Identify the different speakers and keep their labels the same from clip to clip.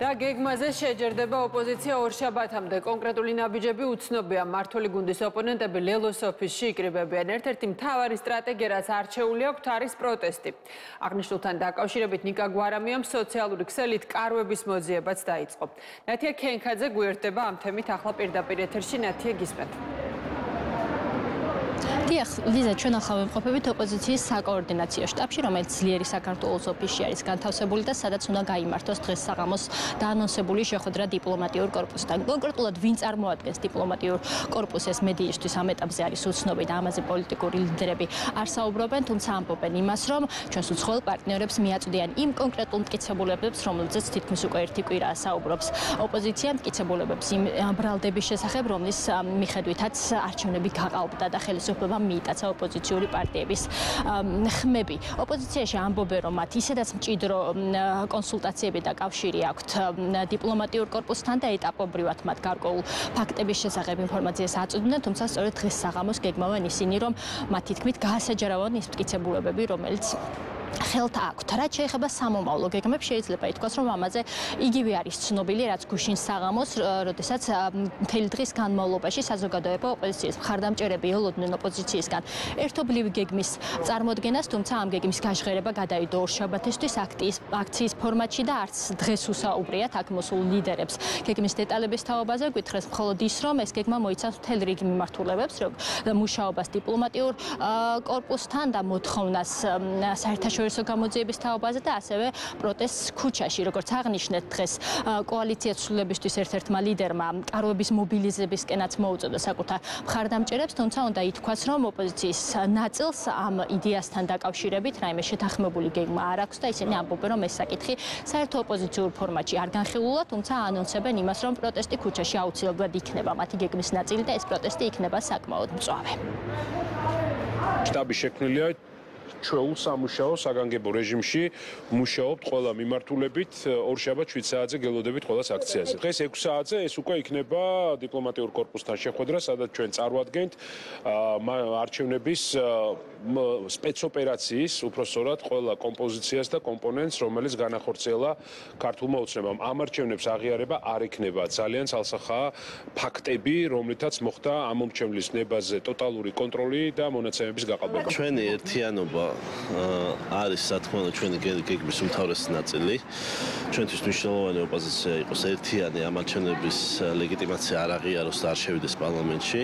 Speaker 1: და გეგმაზე შეჯერდება ოპოზიცია ორშაბათამდე. კონკრეტული ნაბიჯები უცნობია. მართული გუნდის ოპონენტები ლელოს ოფისში იკრიბებიან. ერთ-ერთი მთავარი სტრატეგია, რაც არჩეული აქვთ, არის პროტესტი. აღნიშნულთან დაკავშირებით ნიკა გვარამიამ სოციალური ქსელით კარვების მოძიებაც დაიწყო. ნათია ქენქაძე გვერდება ამ თემით ახლა პირდაპირ ეთერში. ნათია, გისმენთ.
Speaker 2: დიახ, ლიზა, ჩვენ ახლა ვიმყოფებით ოპოზიციის საკოორდინაციო შტაბში, რომელიც ძლიერი საქართველოს ოფისში არის განთავსებული და სადაც უნდა გაიმართოს დღეს საღამოს დაანონსებული შეხვედრა დიპლომატიურ კორპუსთან. კონკრეტულად ვინ წარმოადგენს დიპლომატიურ კორპუსს, ეს მედიისთვის ამ ეტაპზე არის უცნობი და ამაზე პოლიტიკური ლიდერები არ საუბრობენ, თუმცა ამბობენ იმას, რომ ჩვენს უცხოელ პარტნიორებს მიაწვდიან იმ კონკრეტულ მტკიცებულებებს, რომელზეც თითქმის უკვე ერთი კვირაა საუბრობს. ოპოზიცია მტკიცებულებებს იმ ბრალდების შესახებ, რომლის მიხედვითაც არჩევნები გაყალბდა და ხელისუფლება მიიტაცა ოპოზიციური პარტიების ხმები. ოპოზიციაში ამბობენ, რომ მათ ისედაც მჭიდრო კონსულტაციები და კავშირი აქვთ დიპლომატიურ კორპუსთან და ეტაპობრივად მათ გარკვეულ ფაქტების შესახებ ინფორმაციას აწვდიან, თუმცა სწორედ დღეს საღამოს გეგმავენ ისინი, რომ მათ თითქმით გაასაჯარავონ ის მტკიცებულებები, რომელიც ხელთ აქვთ. რაც შეეხება სამომავლო გეგმებს, შეიძლება ითქვას, რომ ამაზე იგივე არის ცნობილი, რაც გუშინ საღამოს, როდესაც მთელი დღის განმავლობაში საზოგადოება ოპოზიციის მხარდამჭერები ელოდნენ ოპოზიციისგან ერთობლივი გეგმის წარმოდგენას, თუმცა ამ გეგმის გაჟღერება გადაიდო ორშაბათისთვის აქციის ფორმატში და არც დღეს უსაუბრიათ აქ მოსულ ლიდერებს. გეგმის დეტალების თაობაზე გვითხრეს მხოლოდ ის, რომ ეს გეგმა მოიცავს მთელ რიგ მიმართულებებს, მუშაობას დიპლომატიურ კორპუსთან და მოთხოვნას საერთაშორისო გამოძიების თაობაზე და ასევე პროტესტს ქუჩაში. როგორც აღნიშნეთ, დღეს კოალიცია ცვლილებისთვის ერთ-ერთმა ლიდერმა კარვების მობილიზებისკენაც მოუწოდა საკუთარ მხარდამჭერებს, თუმცა უნდა ითქვას, რომ ოპოზიციის ნაწილს ამ იდეასთან დაკავშირებით რაიმე შეთანხმებული გეგმა არ აქვს და ისინი ამბობენ, რომ ეს საკითხი საერთო ოპოზიციურ ფორმატში არ განხილულა, თუმცა ანონსებენ იმას, რომ პროტესტი ქუჩაში აუცილებლად იქნება მათი გეგმის ნაწილი და ეს პროტესტი იქნება საკმაოდ მწვავე.
Speaker 3: შტაბი შექმნილია ჩვეულ სამუშაო საგანგებო რეჟიმში მუშაობთ ყველა მიმართულებით ორშაბათ 7 საათზე გელოდებით ყველა აქციაზე. დღეს 6 საათზე ეს უკვე იქნება დიპლომატიურ კორპუსთან შეხვედრა, სადაც ჩვენ წარვადგენთ არჩევნების სპეცოპერაციის, უпроსწორად ყველა კომპოზიციას და კომპონენტს, რომელიც განახორციელა ქართულმა ოცნებამ. ამ არჩევნებს აღიარება არ იქნება. ძალიან ცალსახაა ფაქტები, რომლითაც მოხდა ამ მომრჩევლის ნებაზე ტოტალური კონტროლი და მონაცემების გაყალბება.
Speaker 4: ჩვენი ერთიანობა არის სათქმო ჩვენი გეგმის უმთავრესი ნაწილი. ჩვენთვის მნიშვნელოვანი ოპოზიცია იყოს ერთიანი ამ არჩევნების ლეგიტიმაცია არ აღიაროს და არ შევიდეს პარლამენტში.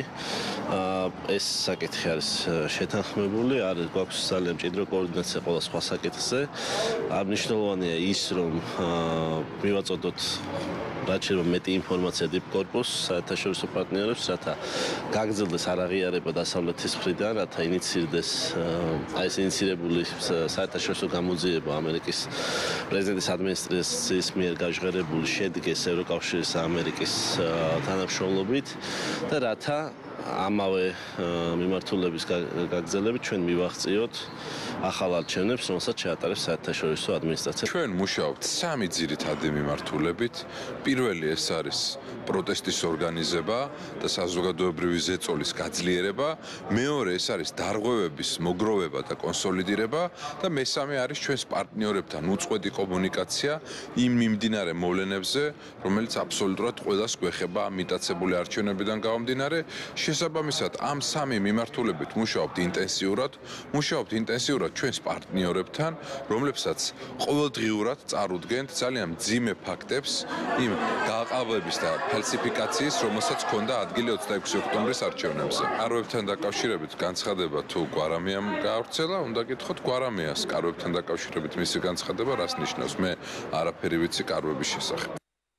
Speaker 4: ეს საკითხი არის შეთანხმებული, არის გვაქვს ძალიან მჭიდრო კოორდინაცია ყველა სხვა საკითხზე. მნიშვნელოვანია ის, რომ მივაწოდოთ რაც შეიძლება მეტი ინფორმაცია დიპკორპუსს საერთაშორისო პარტნიორებს, რათა გაგრძელდეს არაღიარება დასავლეთის მხრიდან, რათა ინიცირდეს ეს ინიცირებული საერთაშორისო გამოძიება ამერიკის პრეზიდენტის ადმინისტრაციის მიერ გაჟღერებული შედგეს ევროკავშირის და ამერიკის თანამშრომლობით და რათა ამავე მიმართულების გაგრძელებით ჩვენ მივაღწიოთ ახალ არჩევნებს, რომელსაც შეატარებს საერთაშორისო ადმინისტრაცია.
Speaker 5: ჩვენ მუშაობთ სამი ძირითადი მიმართულებით. პირველი ეს არის პროტესტის ორგანიზება და საზოგადოებრივი ზეწოლის გაძლიერება. მეორე ეს არის დარღვევების მოგროვება და კონსოლიდირება და მესამე არის ჩვენს პარტნიორებთან უწყვეტი კომუნიკაცია იმ მიმდინარე მოვლენებზე, რომელიც აბსოლუტურად ყველას გვეხება მიტაცებული არჩევნებიდან გამომდინარე. შესაბამისად, ამ სამი მიმართულებით მუშაობთ ინტენსიურად ჩვენს პარტნიორებთან, რომლებსაც ყოველდღიურად წარუდგენთ ძალიან მძიმე ფაქტებს იმ გაყალბების და ფალსიფიკაციის, რომელსაც ჰქონდა ადგილი 26 ოქტომბრის არჩევნებზე. კარვებთან დაკავშირებით განცხადება თუ გვარამიამ გაავრცელა, უნდა გითხოთ გვარამიას კარვებთან დაკავშირებით მისი განცხადება რას ნიშნავს? მე არაფერი ვიცი კარვების შესახებ.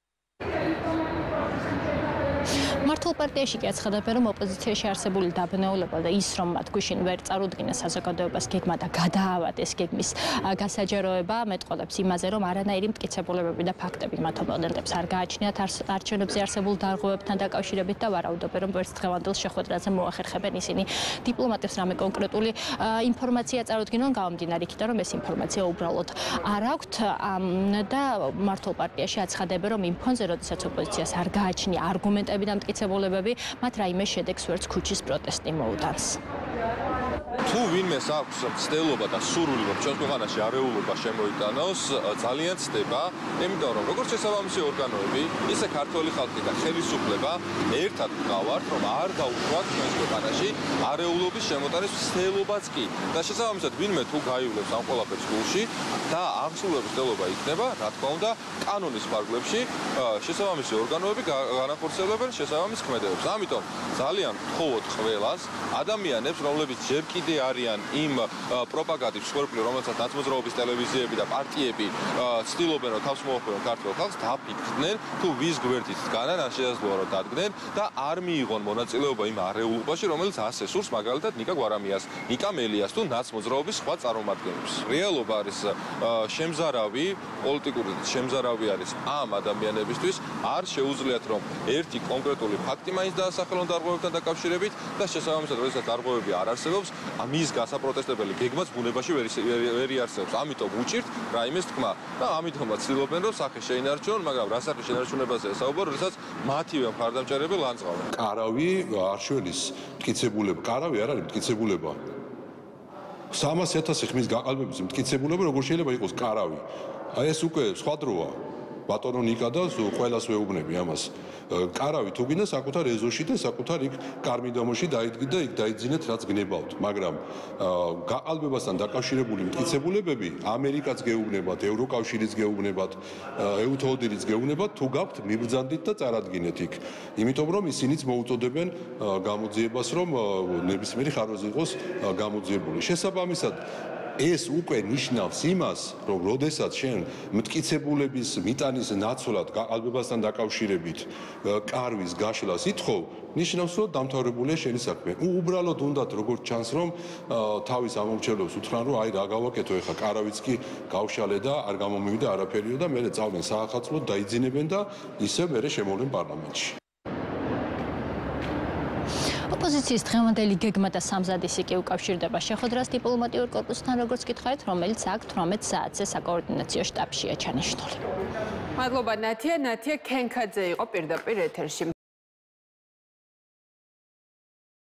Speaker 2: მართულ პარტიაში კი აცხადებენ, რომ ოპოზიციაში არსებული დაბნეულება და ის, რომ მათ გვიშინ ვერ წარუდგინეს საზოგადოებას გეგმა და გადაავადეს გეგმის გასაჯაროება, მეტყოლებს იმაზე, რომ არანაირი მტკიცებულებები და ფაქტები მათ ოპონენტებს არ გააჩნიათ არჩევნებზე არსებულ დარღვევებთან დაკავშირებით და ვარაუდობენ, რომ ვერც დღევანდელ შეხვედრაზე მოახერხებენ ისინი დიპლომატებს რამე კონკრეტული ინფორმაცია წარუდგინონ, გამომდინარე იქიდან, რომ ეს ინფორმაცია უბრალოდ არ აქვთ და მართულ პარტიაში აცხადებენ, რომ იმ ფონზე, როდესაც ოპოზიციას არ გააჩნია არგუმენტები და მტკიცებულებები, მათ რაიმე შედეგს ვერც ქუჩის პროტესტი მოუტანს.
Speaker 6: თუ ვინმეს აქვს ცდელობა და სურვილი რომ ჩვენს ქვეყანაში არეულობა შემოიტანოს, ძალიან ცდება, იმიტომ რომ როგორც შესაბამისი ორგანოები, ისე ქართველი ხალხი და ხელისუფლება ერთად გვყავართ, რომ არ გაუშვათ ჩვენს ქვეყანაში არეულობის შემოტანის ცდელობაც კი. და შესაბამისად ვინმე თუ გაივლებს ამ ყველაფერს გულში და აღსრულების ცდელობა იქნება, რა თქმა უნდა, კანონის ფარგლებში შესაბამისი ორგანოები განახორციელებენ შესაბამის ქმედებებს. ამიტომ ძალიან ვთხოვოთ ყველას, ადამიანებს, რომლებიც ჯერ კიდე არიან იმ პროპაგანდით მსხვერპლი, რომელსაც ნაცმოძრაობის ტელევიზიები და პარტიები ცდილობენ, რომ თავს მოუხმარონ ქართველ ხალხს, დაფიქრდნენ, თუ ვის გვერდით დგანან, ან შეეძლოა რომ დადგნენ და არ მიიღონ მონაწილეობა იმ არეულობაში, რომელიც ასე სურს, მაგალითად ნიკა გვარამიას, ნიკა მელიას თუ ნაცმოძრაობის სხვა წარმომადგენლებს. რეალობა არის შემზარავი, პოლიტიკური შემზარავი არის ამ ადამიანებისთვის, არ შეუძლიათ რომ ერთი კონკრეტული ფაქტი მაინც დაასახელონ დარღვევებთან დაკავშირებით და შესაბამისად, როდესაც დარღვევები არ არსებობს, მის გასაპროტესტებელი გეგმაც ბუნებაში ვერ იარსებობს. ამიტომ უჭირთ რაიმეს თქმა და ამიტომაც ცდილობენ რომ სახე შეინარჩუნონ, მაგრამ რა სახე შენარჩუნებაზეა საუბარი, როდესაც მათივე მხარდამჭერები ლანძღავენ.
Speaker 7: კარავი არშველის მტკიცებულება, კარავი არ არის მტკიცებულება. 300,000 ხმის გაყალბების მტკიცებულება როგორ შეიძლება იყოს კარავი? აი ეს უკვე სხვა დროა. ბატონო ნიკა და ყველას ვეუბნები ამას. კარავი თუ გინდა საკუთარ ეზოში და საკუთარ იქ კარმიდამოში დაიდგით და იქ დაიძინეთ რაც გნებავთ, მაგრამ გაყალბებასთან დაკავშირებული მტკიცებულებები ამერიკაც გეუბნებათ, ევროკავშირიც გეუბნებათ, EU-ს გეუბნებათ, თუ გაქვთ მიბრძანდით და წარადგინეთ იქ. იმიტომ რომ ისინიც მოუწოდებენ გამოძიებას, რომ ნებისმიერი ხარვაზე იყოს გამოძიებული. შესაბამისად ეს უკვე ნიშნავს იმას, რომ როდესაც შენ მტკიცებულების მიტანის ნაცვლად გაყალბებასთან დაკავშირებით კარვის გაშლას ითხოვ, ნიშნავს, რომ დამთავრებულია შენი საქმე. უბრალოდ უნდათ როგორც ჩანს, რომ თავის ამომრჩევლებს უთხრან, რომ აი რა გავაკეთო ეხა, კარავიც კი გავშალე და არ გამომივიდა არაფერიო და მერე წავდნენ საახალწლოდ, დაიძინებენ და ისე მერე შემოვლენ პარლამენტში.
Speaker 2: ოპოზიციის დღევანდელი გეგმა და სამზადისი კი უკავშირდება შეხვედრას დიპლომატიურ კორპუსთან, როგორც გითხარით, რომელიც აქ 18 საათზე საკოორდინაციო შტაბშია ჩანიშნული.
Speaker 1: მადლობა ნათია, ნათია ქენქაძე იყო პირდაპირ ეთერში.